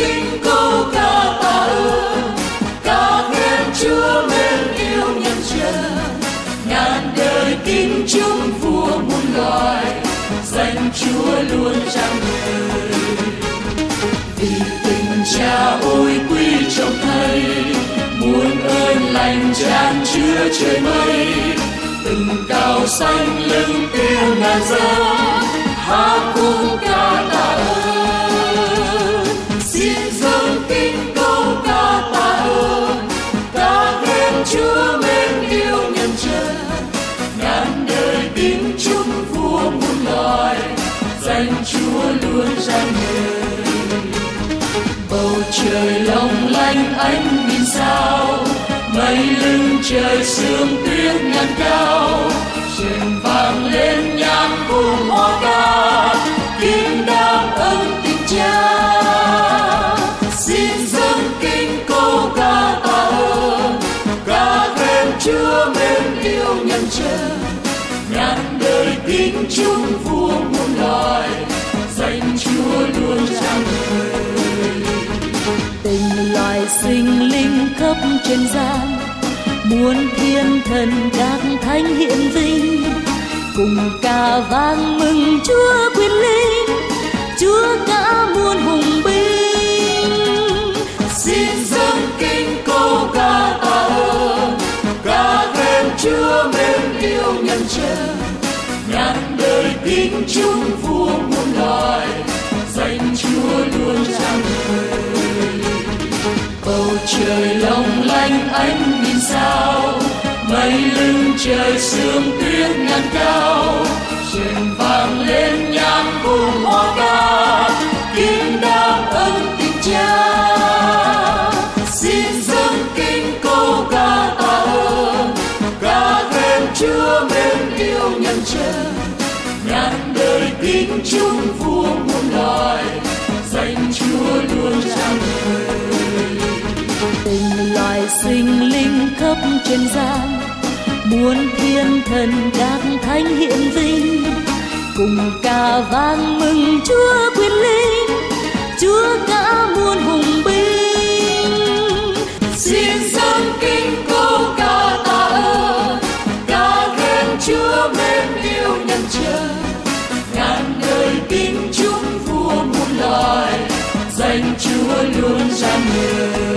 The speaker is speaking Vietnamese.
kính câu ca tạ ơn, ca khen Chúa mến yêu nhân trần. Ngàn đời kính chúng vua muôn loài, danh Chúa luôn tràn đời. Vì tình Cha ôi quý trọng Thầy, muôn ơn lành tràn chứa trời mây. Từng cao xanh lưng tiếng ngàn dâng, hát cung ca tạ ơn. Xin dâng kính câu ca tạ ơn, ca khen Chúa mến yêu nhân trần. Ngàn đời kính chúng vua muôn loài, danh Chúa luôn tràn đời. Bầu trời long lanh ánh nghìn sao, mây lưng trời sương tuyết ngàn cao. Trên vang lên nhạc cùng hoa ca, kính đáp ơn tình Cha. Xin dâng kính câu ca tạ ơn, ca khen Chúa mến yêu nhân trần. Ngàn đời kính chúng vua muôn loài, danh Chúa luôn tràn đời. Tình loài sinh linh khắp trên gian, muôn thiên thần các thánh hiện vinh, cùng ca vang mừng Chúa quyền linh, Chúa cả muôn hùng binh. Xin dâng kính câu ca tạ ơn, ca khen Chúa mến yêu nhân trần. Ngàn đời kính chúng vua muôn loài, danh Chúa luôn tràn đời. Bầu trời long lanh ánh nghìn sao, mây lưng trời sương tuyết ngàn cao. Trên vang lên nhạc cùng hoa ca, kính đáp ơn tình Cha. Xin dâng kính câu ca tạ ơn, ca khen Chúa mến yêu nhân trần. Ngàn đời kính chúng vua muôn loài, danh Chúa luôn tràn đời. Tình loài sinh linh khắp trên gian, muôn thiên thần các thánh hiện vinh, cùng ca vang mừng Chúa quyền linh, Chúa cả muôn hùng binh. Xin dâng kính câu ca tạ ơn, ca khen Chúa mến yêu nhân trần. Ngàn đời kính chúng vua muôn loài, danh Chúa luôn tràn đời.